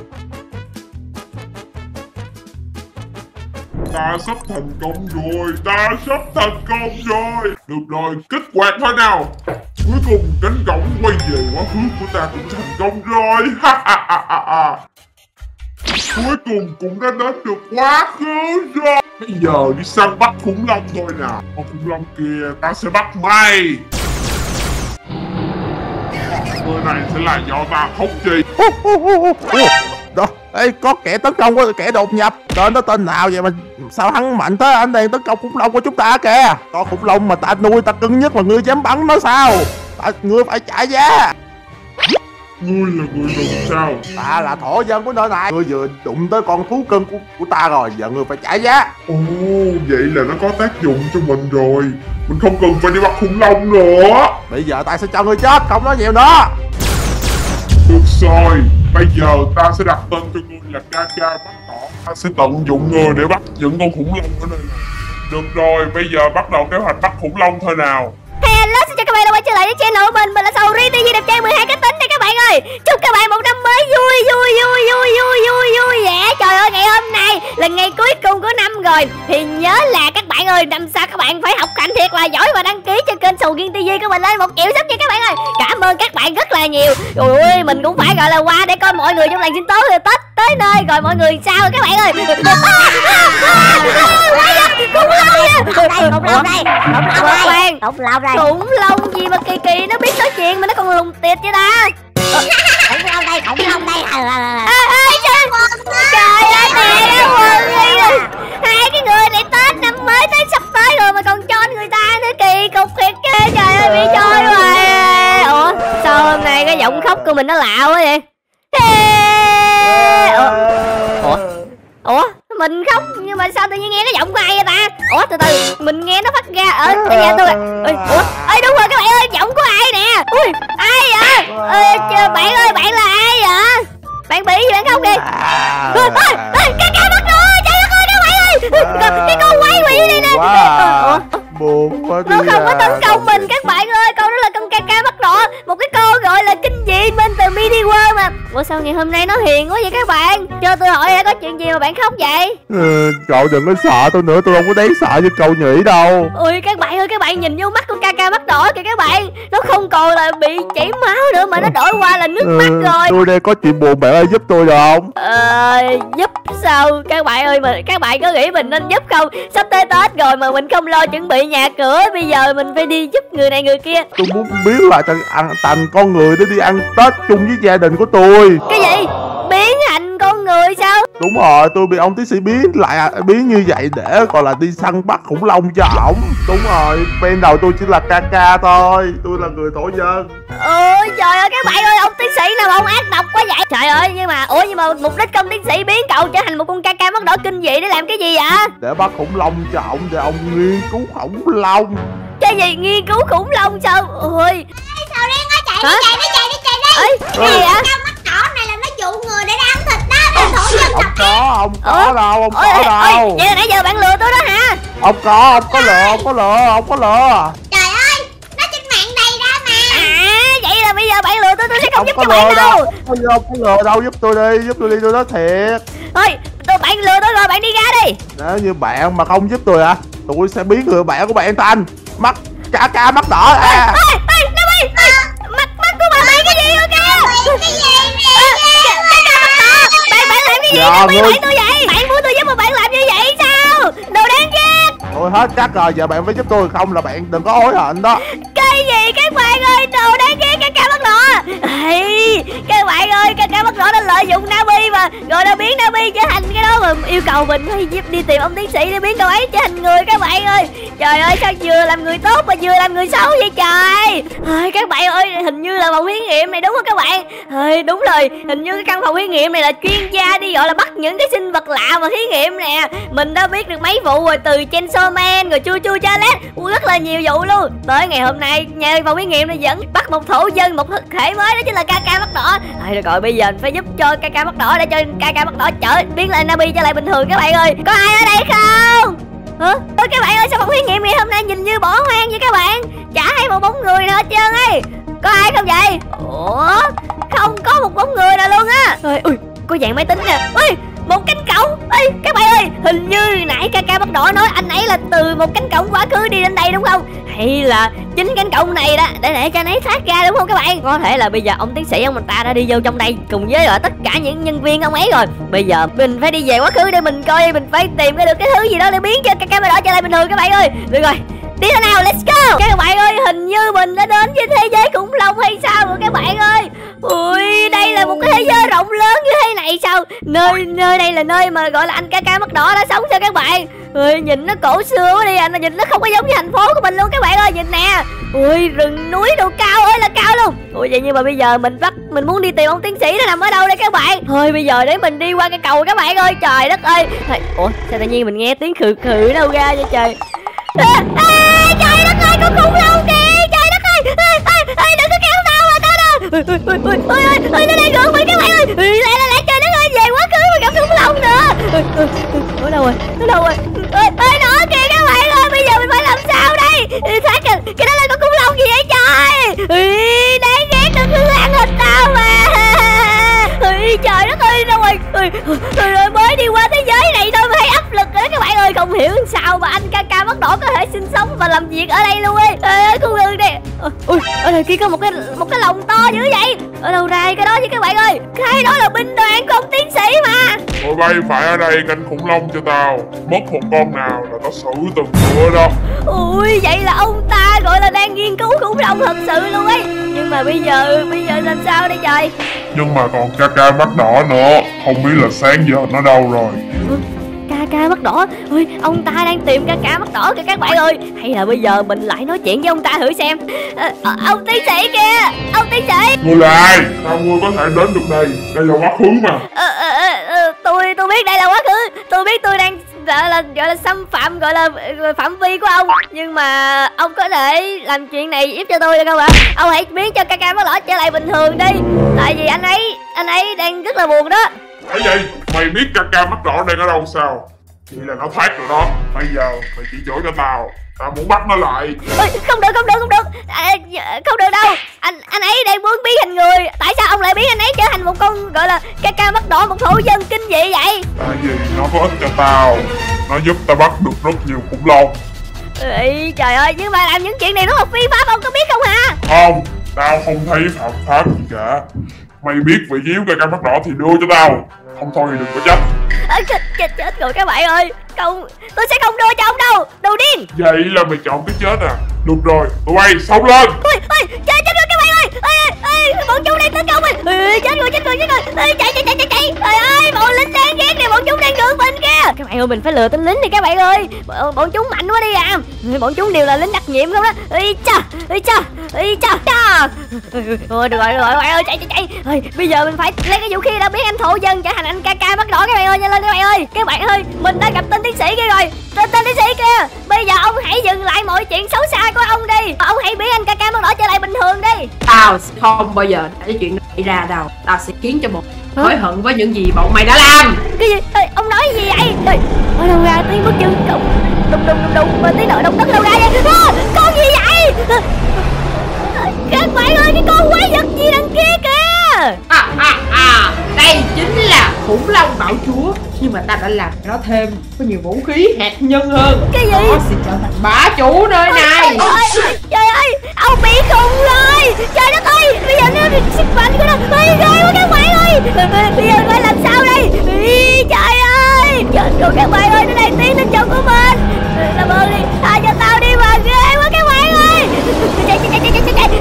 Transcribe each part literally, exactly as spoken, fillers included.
Ta sắp thành công rồi, ta sắp thành công rồi. Được rồi, kích hoạt thôi nào. Cuối cùng cánh cổng quay về quá khứ của ta cũng thành công rồi. Ha ha ha ha ha. Cuối cùng cũng đã đến được quá khứ rồi. Bây giờ đi săn bắt khủng long thôi nào. Con khủng long kia ta sẽ bắt mày. Người này sẽ là do ta khống chế. Đó, ê, có kẻ tấn công, có kẻ đột nhập. Tên nó tên nào vậy mà sao hắn mạnh thế? Anh đang tấn công khủng long của chúng ta kìa. Con khủng long mà ta nuôi ta cưng nhất mà ngươi dám bắn nó sao? Ta, ngươi phải trả giá. Ngươi là người làm sao? Ta là thổ dân của nơi này. Ngươi vừa đụng tới con thú cưng của, của ta rồi, giờ ngươi phải trả giá. Ồ, vậy là nó có tác dụng cho mình rồi. Mình không cần phải đi bắt khủng long nữa. Bây giờ ta sẽ cho ngươi chết, không nói nhiều nữa. Được rồi, bây giờ ta sẽ đặt tên cho ngươi là ca ca bắt đỏ. Ta sẽ tận dụng ngươi để bắt những con khủng long ở nơi này. Được rồi, bây giờ bắt đầu kế hoạch bắt khủng long thôi nào. Hello, xin chào các bạn đã quay trở lại với channel của mình. Mình là Sầu Riêng ti vi đẹp trai mười hai cá tính đây các bạn ơi. Chúc các bạn một năm mới vui vui vui vui vui vui vui vẻ. Trời ơi, ngày hôm nay là ngày cuối cùng của năm rồi. Thì nhớ là các bạn ơi, năm sau các bạn phải học hành thiệt là giỏi và đăng ký cho kênh Sầu Riêng ti vi của mình lên một triệu sub nha các bạn ơi. Cảm ơn các bạn rất là nhiều. Ôi ơi, mình cũng phải gọi là qua để coi mọi người trong làng sinh tố rồi Tết tới nơi rồi mọi người sao rồi các bạn ơi. Khủng long đây, khủng long đây, khủng long đây, khủng long đây. Khủng long gì mà kỳ kỳ nó biết nói chuyện mà nó còn lùng tiệt vậy ta. Khủng long đây, khủng long đây. Ê ê trời, trời ơi nè quần đi. Hai cái người này Tết năm mới tới sắp tới rồi mà còn cho người ta nữa, kỳ cục thiệt kê. Trời ơi bị chơi rồi. Ủa sao hôm nay cái giọng khóc của mình nó lạ quá vậy? Ủa ủa mình khóc nhưng mà sao tự nhiên nghe cái giọng của ai vậy ta? Ủa từ từ mình nghe nó phát ra ở bây giờ tôi. Ủa ê đúng rồi các bạn ơi, giọng của ai nè? Ui ai vậy? Ê, bạn ơi bạn là ai vậy? Bạn bị gì bạn khóc đi? Ê ê cá cá bắt rồi, trời đất ơi các bạn ơi, cái con quái quỷ đi nè. Ủa buồn quá đi. Nó không có tấn công mình các bạn ơi, con đó là con ca ca mắt đỏ, một cái con gọi là kinh dị bên từ mini world mà. Ủa sao ngày hôm nay nó hiền quá vậy các bạn? Cho tôi hỏi có chuyện gì mà bạn khóc vậy? Ừ, cậu đừng có sợ tôi nữa, tôi không có đáng sợ như cậu nghĩ đâu. Ui các bạn ơi, các bạn nhìn vô mắt con ca ca mắt đỏ kìa các bạn, nó không còn là bị chảy máu nữa mà nó đổi qua là nước ừ, mắt rồi. Tôi đây có chuyện buồn, bạn ơi giúp tôi được không? Ờ giúp sao các bạn ơi, mà các bạn có nghĩ mình nên giúp không? Sắp tới Tết rồi mà mình không lo chuẩn bị nhà cửa, bây giờ mình phải đi giúp người này người kia. Tôi muốn biến lại thành ăn thành con người để đi ăn Tết chung với gia đình của tôi. Cái gì? Biến thành con người sao? Đúng rồi, tôi bị ông tiến sĩ biến lại biến như vậy để gọi là đi săn bắt khủng long cho ổng. Đúng rồi, ban đầu tôi chỉ là ca ca thôi, tôi là người thổ dân. Ôi trời ơi các bạn ơi, ông tiến sĩ nào mà ông ác độc quá vậy? Trời ơi, nhưng mà ủa nhưng mà mục đích ông tiến sĩ biến cậu trở thành một con ca ca mắt đỏ kinh dị để làm cái gì vậy? Để bắt khủng long cho ổng, để ông nghiên cứu khủng long. Cái gì nghiên cứu khủng long sao? Ôi Sầu Riêng ơi, chạy đi, chạy đi, chạy đi, chạy đi. Ê, cái gì vậy? Con mắt đỏ này là nó dụ người để ăn thịt đó, đừng thổ dân Không tập có, không có Ủa? đâu, không Ôi, có ôi, đâu. vậy là nãy giờ bạn lừa tôi đó hả? Không có, không có lừa, không có lừa, không có lừa. Trời ơi, nó trên mạng đầy ra mà. À vậy là bây giờ bạn lừa tôi, tôi sẽ không, Không giúp có cho bạn lừa đâu. đâu. Không có, không có lừa đâu, giúp tôi đi, giúp tôi đi, tôi nói thiệt. Thôi tôi bạn lừa tôi rồi, bạn đi ra đi. Nếu như bạn mà không giúp tôi à, tôi sẽ biến người bạn của bạn thành mắt cá ca mắt đỏ à. Ê ê Nabi, mắt mắt của bạn cái gì vậy kìa? Cái gì nè? Bạn bạn làm cái gì? Dạ, Nabi ngươi- bạn tôi vậy? Bạn muốn tôi giúp mà bạn làm như vậy sao? Đồ đáng ghét. Tôi hết chắc rồi, giờ bạn phải giúp tôi, không là bạn đừng có hối hận đó. Cái gì các bạn ơi, đồ đáng ghét ca ca mắt đỏ. Ê, các bạn ơi, ca ca mắt đỏ đã lợi dụng Nabi mà, rồi đã biến Nabi trở thành cái đó mà yêu cầu mình phải giúp đi tìm ông tiến sĩ để biến cậu ấy trở thành người các bạn ơi. Trời ơi sao vừa làm người tốt mà vừa làm người xấu vậy trời. Ê, các bạn ơi, hình như là phòng thí nghiệm này đúng không các bạn? Ê, đúng rồi, hình như cái căn phòng thí nghiệm này là chuyên gia đi gọi là bắt những cái sinh vật lạ mà thí nghiệm nè. Mình đã biết được mấy vụ rồi, từ Chainsaw Man rồi Chu Chu Challenge, rất là nhiều vụ luôn. Tới ngày hôm nay nhà phòng thí nghiệm này vẫn bắt một thổ dân, một thực thể mới, đó chính là ca ca mắt đỏ. Ê, được rồi, bây giờ phải giúp cho ca ca mắt đỏ để cho ca ca mắt đỏ trở biến lại Nabi trở lại bình thường các bạn ơi. Có ai ở đây không? Hả? Ôi các bạn ơi, sao phòng thí nghiệm ngày hôm nay nhìn như bỏ hoang vậy các bạn? Chả thấy một bóng người nào hết trơn ấy. Có ai không vậy? Ủa, không có một bóng người nào luôn á. Ôi, ui, có dàn máy tính nè. Ui, một cánh cổng. Ê, các bạn ơi, hình như nãy ca ca bắt đỏ nói anh ấy là từ một cánh cổng quá khứ đi đến đây đúng không? Hay là chính cánh cổng này đó để để cho anh ấy thoát ra đúng không các bạn? Có thể là bây giờ ông tiến sĩ ông ta đã đi vô trong đây cùng với lại tất cả những nhân viên ông ấy rồi. Bây giờ mình phải đi về quá khứ để mình coi, mình phải tìm cái được cái thứ gì đó để biến cho ca ca đỏ trở lại bình thường các bạn ơi. Được rồi, đi thôi nào, let's go. Các bạn ơi, hình như mình đã đến với thế giới khủng long hay sao rồi các bạn ơi. Ui, đây là một cái thế giới rộng lớn như thế này sao? Nơi nơi đây là nơi mà gọi là anh ca ca mắt đỏ đã sống sao các bạn? Ui, nhìn nó cổ xưa quá đi, anh nhìn nó không có giống như thành phố của mình luôn các bạn ơi, nhìn nè. Ui, rừng núi đồ cao ơi là cao luôn. Ui, vậy nhưng mà bây giờ mình bắt mình muốn đi tìm ông tiến sĩ nó nằm ở đâu đây các bạn? Thôi bây giờ để mình đi qua cái cầu các bạn ơi. Trời đất ơi. Ủa, sao tự nhiên mình nghe tiếng khừ khừ đâu ra vậy trời? À, à, trời đất ơi, có khủng long kìa. Trời đất ơi, à, à, à, đừng có kéo tao mà tao đâu. Ui, ui, ui, ui, ui, ui, nó đang gần mình các bạn ơi. Ui, lại lại lại, trời đất ơi, về quá khứ mà gặp khủng long nữa. Ui, ui, ui, ở đâu rồi, ở đâu rồi? Ui, ui, nó kìa các bạn ơi, bây giờ mình phải làm sao đây? Ui, thoát kìa, cái đó là con khủng long gì vậy trời? Ui, đáng ghét, nó cứ ăn thịt tao mà. Ui, trời đất ơi, đâu rồi? Ui, ui, mới đi qua thế giới này thôi mà thấy áp lực rồi đó các bạn ơi, không hiểu sao mà anh ca ca mắt đỏ có thể sinh sống và làm việc ở đây luôn ấy. Ê, khu rừng này. Ui, ở đây kia có một cái một cái lồng to dữ vậy. Ở đâu ra cái đó chứ các bạn ơi? Cái đó là binh đoàn của ông tiến sĩ mà. Tụi bay phải ở đây canh khủng long cho tao. Mất một con nào là tao xử từng bữa đó. Ui, vậy là ông ta gọi là đang nghiên cứu khủng long thật sự luôn ấy. Nhưng mà bây giờ bây giờ làm sao đây trời? Nhưng mà còn ca ca mắt đỏ nữa, không biết là sáng giờ nó đâu rồi. Ừ, ca ca mắt đỏ. Ui, ông ta đang tìm ca ca mắt đỏ kìa các bạn ơi. Hay là bây giờ mình lại nói chuyện với ông ta thử xem. À, à, ông tiến sĩ kìa, ông tiến sĩ. Ngươi là ai? Sao ngươi có thể đến được đây? Đây là quá khứ mà. à, à, à, tôi tôi biết đây là quá khứ. Tôi biết tôi đang gọi là gọi là xâm phạm gọi là phạm vi của ông, nhưng mà ông có thể làm chuyện này giúp cho tôi được không ạ? Ông hãy biến cho ca ca mắt đỏ trở lại bình thường đi, tại vì anh ấy anh ấy đang rất là buồn đó. Cái gì? Mày biết ca ca mắt đỏ đang ở đâu sao? Chỉ là nó thoát rồi đó. Bây giờ mày chỉ chỗ cho tao. Tao muốn bắt nó lại. Ôi, không được không được không được à, không được đâu. Anh anh ấy đang muốn biến thành người. Tại sao ông lại biến anh ấy trở thành một con gọi là ca ca mắt đỏ, một thổ dân kinh dị vậy? Tại vì nó có ích cho tao. Nó giúp tao bắt được rất nhiều khủng long. Ê, trời ơi, nhưng mà làm những chuyện này rất là phi pháp, ông có biết không hả? Không, tao không thấy phạm pháp gì cả. Mày biết vị trí ca ca mắt đỏ thì đưa cho tao. Không thôi thì đừng có trách. À, chết, chết, chết rồi các bạn ơi. Không, tôi sẽ không đưa cho ông đâu. Đồ điên. Vậy là mày chọn cái chết à? Được rồi, tụi bay sống lên. Ôi, ôi, chết, chết rồi các bạn ơi. Ê, ê, bọn chúng đang tấn công mình. Ê, chết rồi, chết rồi, chết rồi. Ê, chạy, chạy, chạy, chạy, chạy. Trời ơi, bọn lính đáng ghét này, bọn chúng đang ngược mình kìa. Các bạn ơi, mình phải lừa tên lính đi các bạn ơi. Bọn, bọn chúng mạnh quá đi à. Bọn chúng đều là lính đặc nhiệm không đó. Ê, cha, ê, cha, ê, cha, cha. Ôi, được rồi, được rồi, các bạn ơi, chạy, chạy, chạy. Ê, bây giờ mình phải lấy cái vũ khí đã biến anh thổ dân trở thành anh ca ca mắt đỏ các bạn ơi, nhanh lên các bạn ơi. Các bạn ơi, mình đã gặp tên tiến sĩ kia rồi. Tên tên tiến sĩ kia, bây giờ ông hãy dừng lại mọi chuyện xấu xa của ông đi. Ông hãy biến anh ca ca mắt đỏ trở lại bình thường đi. Tao không bao giờ để chuyện này xảy ra đâu. Tao sẽ khiến cho một hối hận với những gì bọn mày đã làm. Cái gì? Ê, ông nói gì vậy? Ê, ở đâu ra tiếng bước chân đùng đùng đùng đùng đùng mà tiếng nợ động đất đâu ra vậy? À, con gì vậy? À, các bạn ơi, cái con quái vật gì đằng kia kìa. À, à, à, đây chính là khủng long bạo chúa. Nhưng mà ta đã làm nó thêm có nhiều vũ khí hạt nhân hơn. Cái gì? Nó sẽ trở thành bá chủ nơi này. Ôi, ôi, trời ơi, ông bị khùng rồi. Trời đất ơi, bây giờ nó sức mạnh của nó ơi ghê quá các bạn ơi. Bây giờ phải làm sao đây? Ý, trời ơi, chết rồi các bạn ơi, nó đang tiến đến chỗ của mình. Làm ơn đi, tha cho tao đi mà, ghê quá các bạn ơi. Chạy chạy chạy chạy chạy chạy.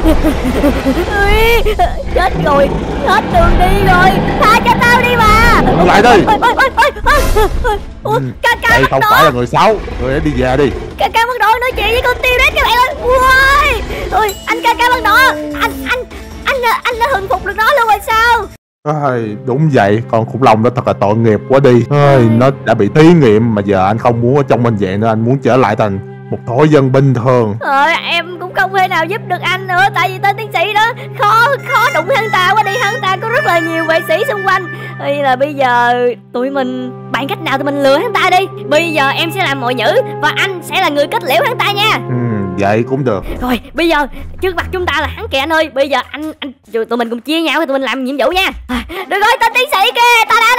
Ui, chết rồi, hết đường đi rồi, tha cho tao đi mà. Dừng lại đi. Ôi, ôi, ôi, ôi, ôi, ôi. Ủa, ca ca Đây mắt không đỏ. phải là người xấu. Người đi về đi. Ca ca mắt đỏ nói chuyện với con tiêu đấy các bạn ơi. Ui, ôi, anh ca ca mắt đỏ, anh anh anh anh đã hừng phục được nó luôn rồi sao? Ai, đúng vậy, con khủng long đó thật là tội nghiệp quá đi. Ai, nó đã bị thí nghiệm mà giờ anh không muốn ở trong bệnh viện nữa, anh muốn trở lại thành một thổ dân bình thường. Ờ, em cũng không thể nào giúp được anh nữa, tại vì tên tiến sĩ đó khó khó đụng hắn ta quá đi, hắn ta có rất là nhiều vệ sĩ xung quanh. Hay là bây giờ tụi mình bàn cách nào tụi mình lừa hắn ta đi. Bây giờ em sẽ làm mọi nhữ và anh sẽ là người kết liễu hắn ta nha. Ừ, vậy cũng được. Rồi bây giờ trước mặt chúng ta là hắn kìa anh ơi. Bây giờ anh anh tụi mình cùng chia nhau tụi mình làm nhiệm vụ nha. À, được rồi tên tiến sĩ kia, ta đã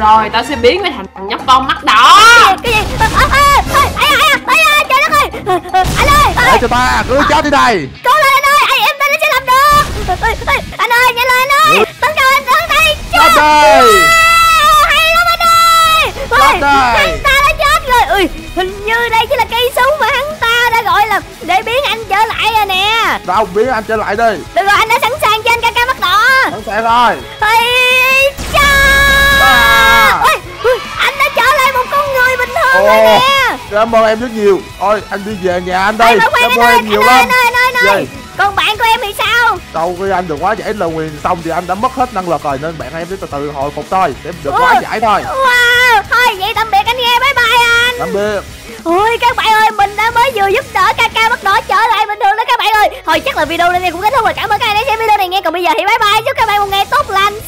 Rồi tao sẽ biến mày thành thằng nhóc con mắt đỏ. Cái gì? Ê, ê, ê, ê, ê, trời đất ơi. Anh ơi, Để cho ta, cứ chết đi đây. cố lên anh ơi, em tin nó sẽ làm được. Anh ơi, nhanh lên anh ơi. Tấn công anh, tấn đây. Chết đi. Hay lắm anh ơi. Chết đi. Hắn ta đã chết rồi. Ui, hình như đây chỉ là cây súng mà hắn ta đã gọi là để biến anh trở lại rồi nè. Đâu, biến anh trở lại đi. Được rồi, anh đã sẵn sàng cho anh ca ca mắt đỏ. Sẵn sàng rồi. Ây cha. À. Ôi, ui, anh đã trở lại một con người bình thường rồi Ồ, nè. cảm ơn em rất nhiều. Thôi anh đi về nhà anh Ê, đây. mà khoan Cảm anh ơn ơi, em nhiều anh ơi, lắm. anh ơi, anh ơi, anh ơi. Gì? Còn bạn của em thì sao? Đâu cái anh đừng quá giải lời nguyền xong thì anh đã mất hết năng lực rồi, nên bạn em sẽ từ từ hồi phục thôi, để đừng quá giải thôi. Wow, thôi vậy tạm biệt anh nghe, bye bye anh. Tạm biệt. Ôi các bạn ơi, mình đã mới vừa giúp đỡ ca ca mắt đỏ trở lại bình thường đó các bạn ơi. Thôi chắc là video này cũng kết thúc rồi, cảm ơn các bạn đã xem video này nghe. Còn bây giờ thì bye bye, chúc các bạn một ngày tốt lành.